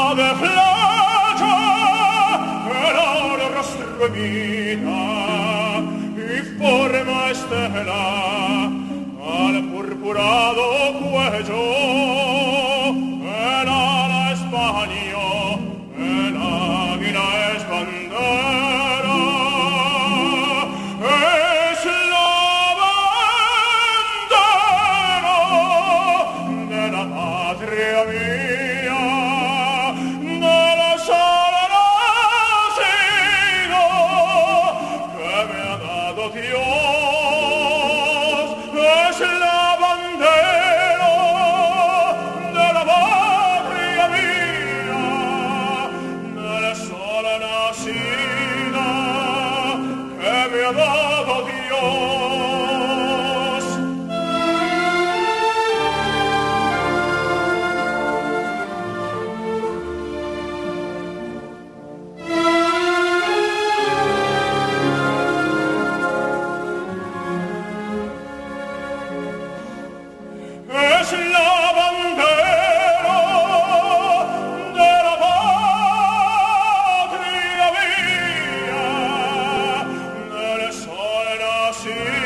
de flecha el rostro mira y forma estela al purpurado cuello el ala España, el águila es bandera, es la bandera de la patria mía, de la sola nacido que me ha dado Dios, es la bandera de la patria mía, de la sola nacida que me ha dado Dios. Es la bandera de la patria mía, del sol nacido.